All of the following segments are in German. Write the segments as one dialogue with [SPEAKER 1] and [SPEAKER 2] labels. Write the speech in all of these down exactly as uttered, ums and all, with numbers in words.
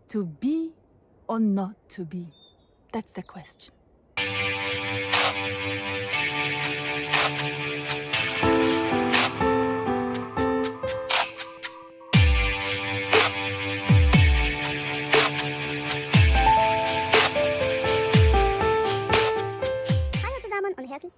[SPEAKER 1] To be or not to be? That's the question.
[SPEAKER 2] Hallo zusammen und herzlich.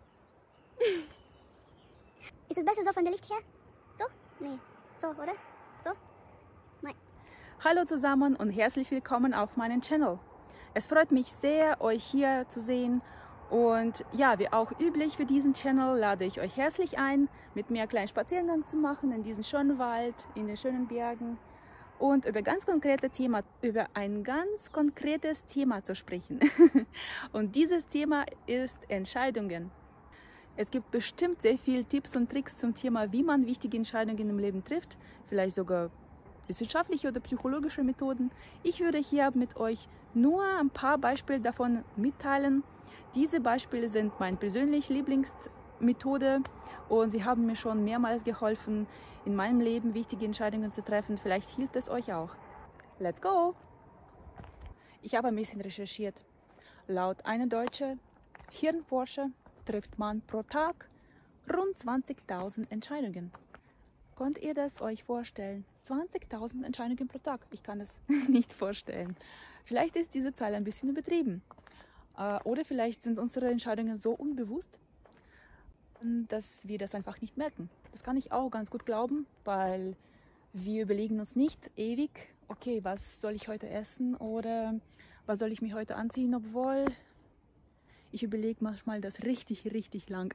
[SPEAKER 2] Ist es besser so von der Licht her? So? Nee. So, oder? So? Nein.
[SPEAKER 1] Hallo zusammen und herzlich willkommen auf meinem Channel. Es freut mich sehr, euch hier zu sehen und ja, wie auch üblich für diesen Channel lade ich euch herzlich ein, mit mir einen kleinen Spaziergang zu machen in diesem schönen Wald, in den schönen Bergen und über ganz konkrete Thema, über ein ganz konkretes Thema zu sprechen. Und dieses Thema ist Entscheidungen. Es gibt bestimmt sehr viele Tipps und Tricks zum Thema, wie man wichtige Entscheidungen im Leben trifft, vielleicht sogar wissenschaftliche oder psychologische Methoden. Ich würde hier mit euch nur ein paar Beispiele davon mitteilen. Diese Beispiele sind meine persönliche Lieblingsmethode und sie haben mir schon mehrmals geholfen, in meinem Leben wichtige Entscheidungen zu treffen. Vielleicht hilft es euch auch. Let's go! Ich habe ein bisschen recherchiert. Laut einer deutschen Hirnforscher trifft man pro Tag rund zwanzigtausend Entscheidungen. Könnt ihr das euch vorstellen? zwanzigtausend Entscheidungen pro Tag. Ich kann es nicht vorstellen. Vielleicht ist diese Zahl ein bisschen übertrieben. Oder vielleicht sind unsere Entscheidungen so unbewusst, dass wir das einfach nicht merken. Das kann ich auch ganz gut glauben, weil wir überlegen uns nicht ewig, okay, was soll ich heute essen oder was soll ich mir heute anziehen, obwohl ich überlege manchmal das richtig, richtig lang.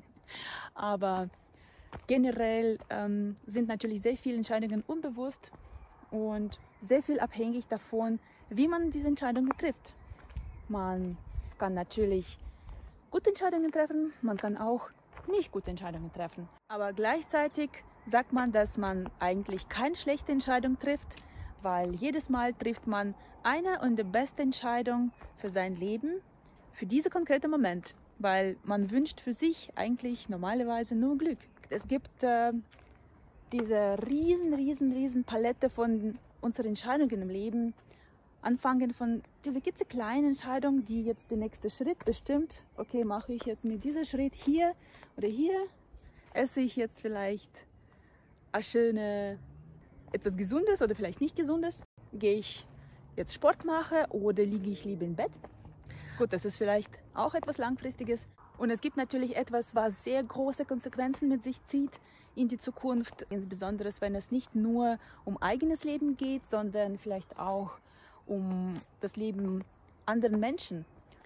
[SPEAKER 1] Aber generell ähm, sind natürlich sehr viele Entscheidungen unbewusst und sehr viel abhängig davon, wie man diese Entscheidungen trifft. Man kann natürlich gute Entscheidungen treffen, man kann auch nicht gute Entscheidungen treffen. Aber gleichzeitig sagt man, dass man eigentlich keine schlechte Entscheidung trifft, weil jedes Mal trifft man eine und die beste Entscheidung für sein Leben, für diesen konkreten Moment, weil man wünscht für sich eigentlich normalerweise nur Glück. Es gibt äh, diese riesen, riesen, riesen Palette von unseren Entscheidungen im Leben, anfangen von dieser klitzekleinen Entscheidung, die jetzt der nächste Schritt bestimmt. Okay, mache ich jetzt mit diesem Schritt hier oder hier, esse ich jetzt vielleicht ein schönes, etwas Gesundes oder vielleicht nicht Gesundes, gehe ich jetzt Sport machen oder liege ich lieber im Bett. Gut, das ist vielleicht auch etwas Langfristiges. Und es gibt natürlich etwas, was sehr große Konsequenzen mit sich zieht in die Zukunft, insbesondere wenn es nicht nur um eigenes Leben geht, sondern vielleicht auch um das Leben anderer Menschen.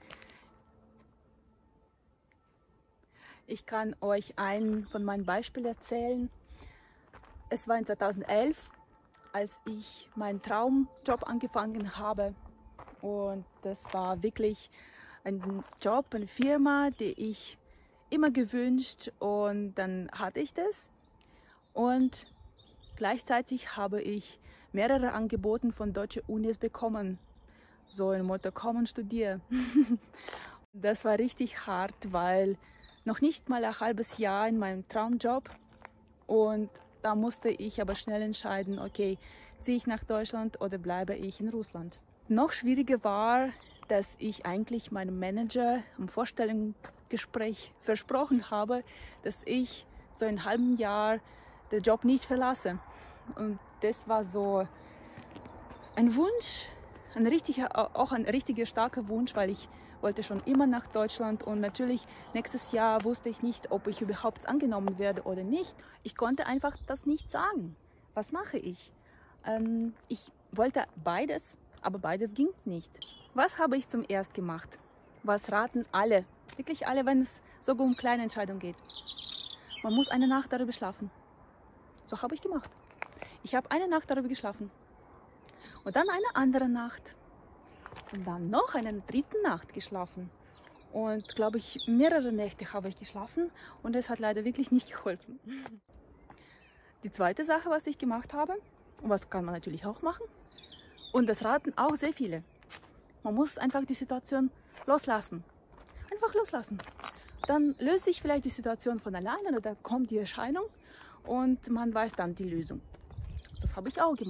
[SPEAKER 1] Ich kann euch ein von meinen Beispielen erzählen. Es war in zweitausendelf, als ich meinen Traumjob angefangen habe. Und das war wirklich ein Job, eine Firma, die ich immer gewünscht, und dann hatte ich das. Und gleichzeitig habe ich mehrere Angebote von deutschen Unis bekommen. So ein Motto, komm und studier. Das war richtig hart, weil noch nicht mal ein halbes Jahr in meinem Traumjob. Und da musste ich aber schnell entscheiden, okay, ziehe ich nach Deutschland oder bleibe ich in Russland. Noch schwieriger war, dass ich eigentlich meinem Manager im Vorstellungsgespräch versprochen habe, dass ich so in einem halben Jahr den Job nicht verlasse. Und das war so ein Wunsch, ein richtiger, auch ein richtiger starker Wunsch, weil ich wollte schon immer nach Deutschland, und natürlich nächstes Jahr wusste ich nicht, ob ich überhaupt angenommen werde oder nicht. Ich konnte einfach das nicht sagen. Was mache ich? Ähm, ich wollte beides, aber beides ging nicht. Was habe ich zum erst gemacht? Was raten alle, wirklich alle, wenn es sogar um kleine Entscheidungen geht? Man muss eine Nacht darüber schlafen. So habe ich gemacht. Ich habe eine Nacht darüber geschlafen. Und dann eine andere Nacht. Und dann noch eine dritte Nacht geschlafen. Und glaube ich, mehrere Nächte habe ich geschlafen. Und es hat leider wirklich nicht geholfen. Die zweite Sache, was ich gemacht habe, und was kann man natürlich auch machen, und das raten auch sehr viele. Man muss einfach die Situation loslassen. Einfach loslassen. Dann löst sich vielleicht die Situation von alleine oder kommt die Erscheinung und man weiß dann die Lösung. Das habe ich auch gemacht.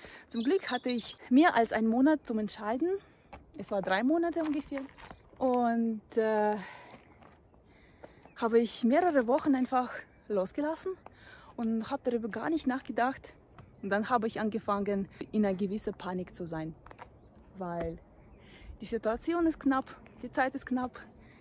[SPEAKER 1] Zum Glück hatte ich mehr als einen Monat zum Entscheiden. Es war drei Monate ungefähr. Und äh, habe ich mehrere Wochen einfach losgelassen und habe darüber gar nicht nachgedacht. Und dann habe ich angefangen, in einer gewissen Panik zu sein, weil die Situation ist knapp, die Zeit ist knapp,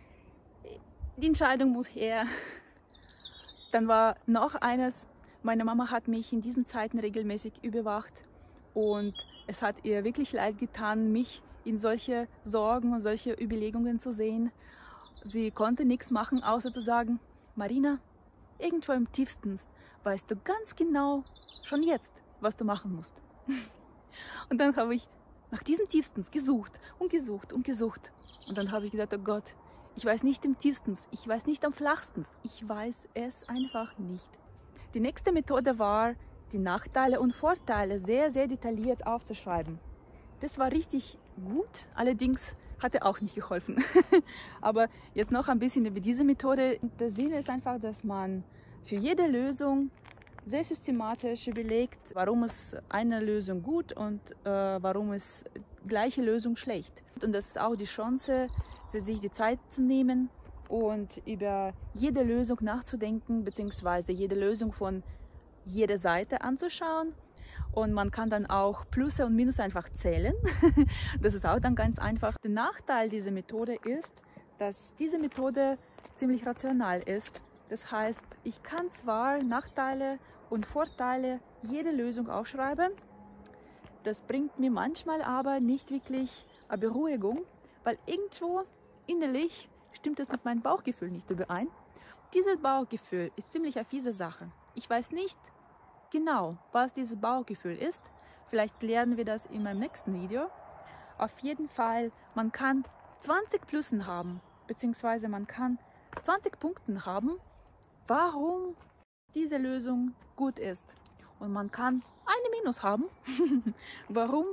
[SPEAKER 1] die Entscheidung muss her. Dann war noch eines, meine Mama hat mich in diesen Zeiten regelmäßig überwacht und es hat ihr wirklich leid getan, mich in solche Sorgen und solche Überlegungen zu sehen. Sie konnte nichts machen, außer zu sagen, Marina, irgendwo im tiefsten weißt du ganz genau, schon jetzt, was du machen musst. Und dann habe ich nach diesem tiefsten gesucht und gesucht und gesucht. Und dann habe ich gedacht, oh Gott, ich weiß nicht im tiefsten, ich weiß nicht am flachsten, ich weiß es einfach nicht. Die nächste Methode war, die Nachteile und Vorteile sehr, sehr detailliert aufzuschreiben. Das war richtig gut, allerdings hat er auch nicht geholfen. Aber jetzt noch ein bisschen über diese Methode. Der Sinn ist einfach, dass man für jede Lösung sehr systematisch überlegt, warum ist eine Lösung gut und äh, warum ist gleiche Lösung schlecht. Und das ist auch die Chance, für sich die Zeit zu nehmen und über jede Lösung nachzudenken, beziehungsweise jede Lösung von jeder Seite anzuschauen. Und man kann dann auch Plusse und Minus einfach zählen. Das ist auch dann ganz einfach. Der Nachteil dieser Methode ist, dass diese Methode ziemlich rational ist. Das heißt, ich kann zwar Nachteile und Vorteile jede Lösung aufschreiben, das bringt mir manchmal aber nicht wirklich eine Beruhigung, weil irgendwo innerlich stimmt es mit meinem Bauchgefühl nicht überein. Dieses Bauchgefühl ist ziemlich eine fiese Sache. Ich weiß nicht genau, was dieses Bauchgefühl ist. Vielleicht lernen wir das in meinem nächsten Video. Auf jeden Fall, man kann zwanzig Plussen haben, beziehungsweise man kann zwanzig Punkte haben, warum diese Lösung gut ist. Und man kann eine Minus haben, warum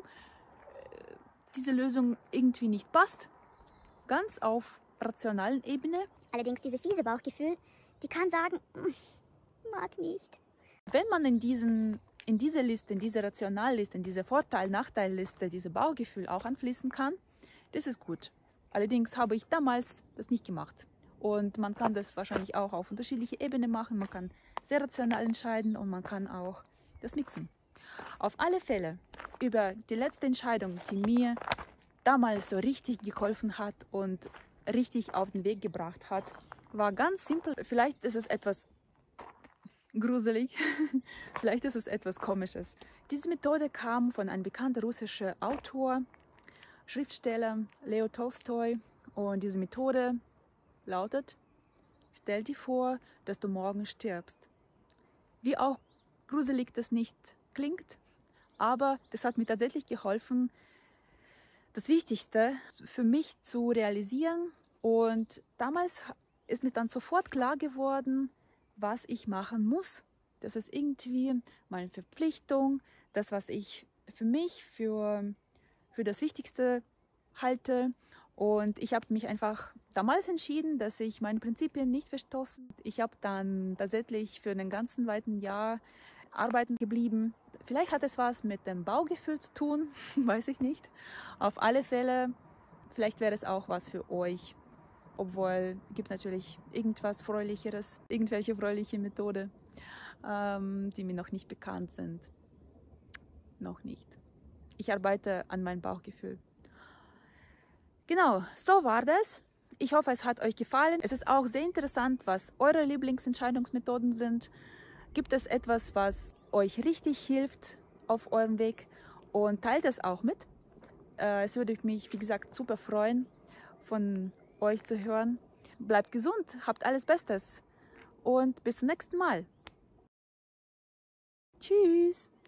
[SPEAKER 1] diese Lösung irgendwie nicht passt. Ganz auf rationalen Ebene.
[SPEAKER 2] Allerdings diese fiese Bauchgefühl, die kann sagen, mag nicht.
[SPEAKER 1] Wenn man in, diesen, in diese Liste, in diese Rationalliste, in diese Vorteil-Nachteil-Liste, diese Bauchgefühl auch anfließen kann, das ist gut. Allerdings habe ich damals das nicht gemacht. Und man kann das wahrscheinlich auch auf unterschiedliche Ebenen machen. Man kann sehr rational entscheiden und man kann auch das mixen. Auf alle Fälle, über die letzte Entscheidung, die mir damals so richtig geholfen hat und richtig auf den Weg gebracht hat, war ganz simpel. Vielleicht ist es etwas gruselig, vielleicht ist es etwas Komisches. Diese Methode kam von einem bekannten russischen Autor, Schriftsteller, Leo Tolstoi. Und diese Methode lautet, stell dir vor, dass du morgen stirbst. Wie auch gruselig das nicht klingt, aber das hat mir tatsächlich geholfen, das Wichtigste für mich zu realisieren. Und damals ist mir dann sofort klar geworden, was ich machen muss. Das ist irgendwie meine Verpflichtung, das, was ich für mich für, für das Wichtigste halte. Und ich habe mich einfach damals entschieden, dass ich meine Prinzipien nicht verstoßen. Ich habe dann tatsächlich für einen ganzen weiten Jahr arbeiten geblieben. Vielleicht hat es was mit dem Baugefühl zu tun, weiß ich nicht. Auf alle Fälle, vielleicht wäre es auch was für euch. Obwohl, es gibt natürlich irgendwas Fröhlicheres, irgendwelche fröhliche Methode, ähm, die mir noch nicht bekannt sind. Noch nicht. Ich arbeite an meinem Bauchgefühl. Genau, so war das. Ich hoffe, es hat euch gefallen. Es ist auch sehr interessant, was eure Lieblingsentscheidungsmethoden sind. Gibt es etwas, was euch richtig hilft auf eurem Weg? Und teilt es auch mit. Äh, es würde mich, wie gesagt, super freuen, von euch zu hören. Bleibt gesund, habt alles Bestes und bis zum nächsten Mal. Tschüss!